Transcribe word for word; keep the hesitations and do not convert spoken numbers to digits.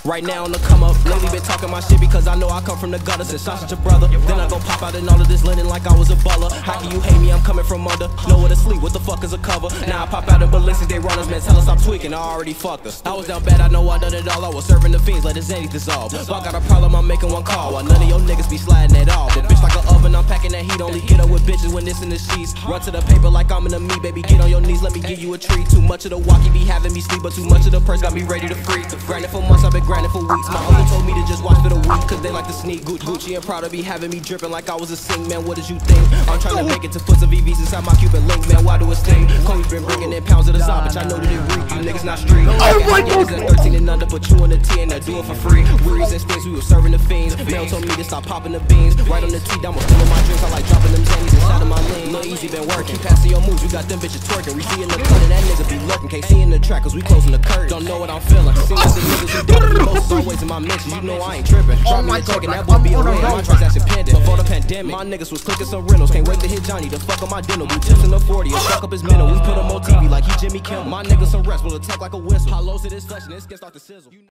Right now on the come up, lately been talking my shit because I know I come from the gutter since I'm such a brother. Then I go pop out in all of this linen like I was a butler. How can you hate me? I'm coming from under. Nowhere to sleep, what the fuck is a cover? Now I pop out in ballistics, they runners, man, tell us I'm tweaking, I already fucked us. I was down bad, I know I done it all, I was serving the fiends, let his zany dissolve. If I got a problem, I'm making one call, while none of your niggas be sliding at all. But bitch like an oven, I'm packing that heat, only get up with bitches when it's in the sheets. Run to the paper like I'm in the meat, baby, get on your knees, let me give you a treat. Too much of the walkie be having me sleep, but too much of the purse got me ready to freak. Grinding for months, I've been grinding for weeks. My uncle told me to just watch for the week, cause they like to sneak. Gucci and Prada be having me dripping like I was a sing, man, what did you think? I'm trying to make it to put some V Vs inside my Cuban link, man, why do it sting? Cody's been bringing in pounds of the zob, bitch, I know that it reek, you niggas not street. Oh my god! thirteen and under, put you on the T and I do it for free. Wearies and spins, we were serving the fiends. Mel told me to stop popping the beans. Right on the T, down with filling my drinks, I like dropping them zannies inside of my lean. Lil' Easy been working, passing your moves, you got them bitches twerking. We see in the cut and that nigga be lurking, can't see in the track cause we closing the curtain. Don't know what I'm feeling, see what the niggas who done it the most is always in my mentions. You know I ain't tripping. Drop me a check and that boy be a win, my transaction pending. Before the pandemic, my niggas was clicking some rentals. Can't wait to hit Johnny to fuck up my dental. We tips in the forty and fuck up his mental. We put him on T V like he Jimmy Kimmel. My niggas some rest will attack like a whistle. Hollows to this flesh and this can start to sizzle.